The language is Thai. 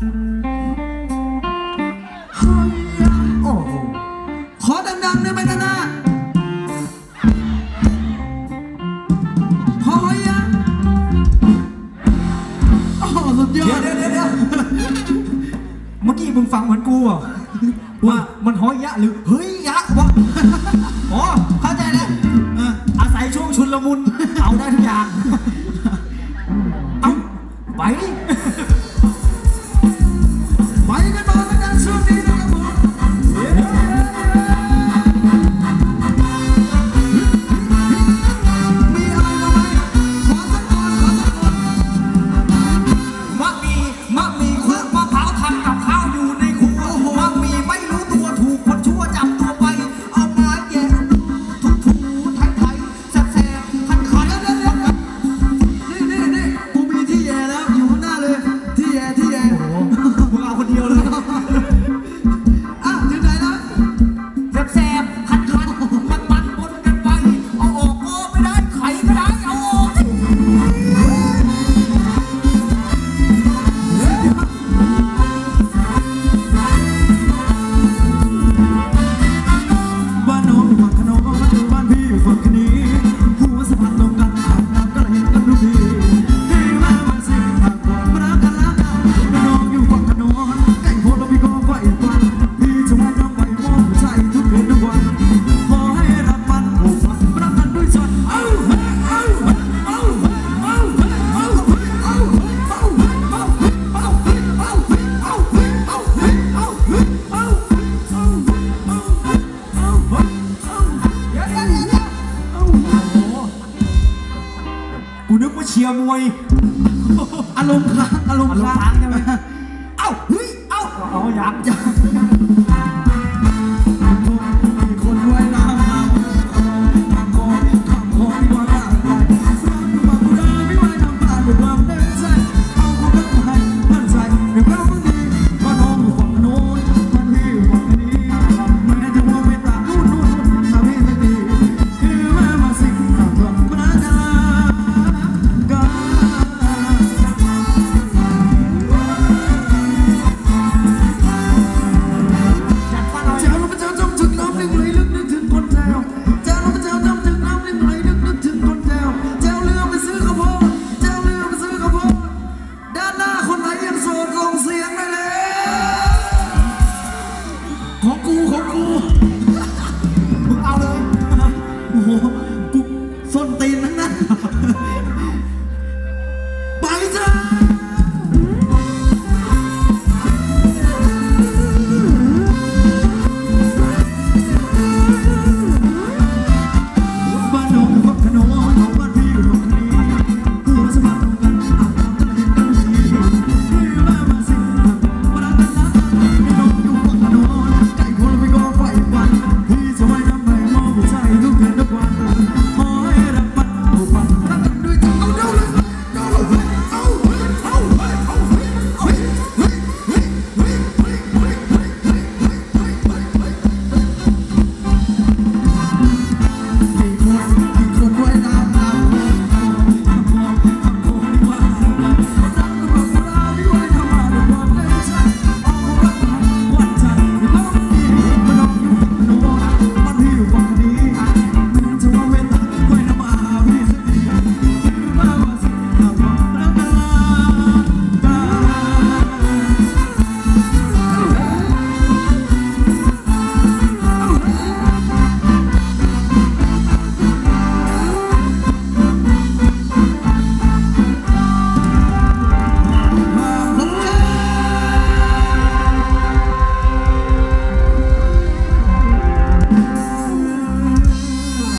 โอ้โหขอดังๆได้ไหมนะนะพอยังโอ้สุดยอดเดี๋ยวเมื่อกี้มึงฟังเหมือนกูอ่ะว่ามันหอยยะหรือเฮ้ยยะวะอ๋อเข้าใจแล้วอาศัยช่วงชุนละมุนเอาได้ทุกอย่างเอาไปไปกันต่อแล้วกันช่วงนี้นะครับผมมีอะไรมาไหมขอสักคนมะมีคุกมะพร้าวทำกับข้าวอยู่ในครัวมะมีไม่รู้ตัวถูกคนชั่วจับตัวไปเอามาแย่ถูไทยแสบคันนี่กูมีที่แย่แล้วอยู่ข้างหน้าเลยที่แย่โอ้โหมึงเอาคนเดียวเลยอ้าวถึงไหนแล้วแสบคันมันปนกันไปเอาออกก็ไม่ได้ไขก็ได้เอาออกบ้านน้องฝั่งขนมบ้านพี่อยู่ฝั่งนี้หัวสะพานตรงกันอาบน้ำก็เห็นกันทุกทีให้มาบ้านสิหากบอกมารักกันแล้วกันบ้านน้องอยู่ฝั่งขนมใกล้โพธิ์แล้วพี่ก็ไฟฟันพี่จะว่าน้องไปมองใจทุกคืนทุกวันขอให้รับมันโอ้ฟังรักกันด้วยใจกูนึกว่าเชียร์มวยอารมณ์ค้างใช่ไหมเอ้าเฮ้ยเอ้าเอาอยาก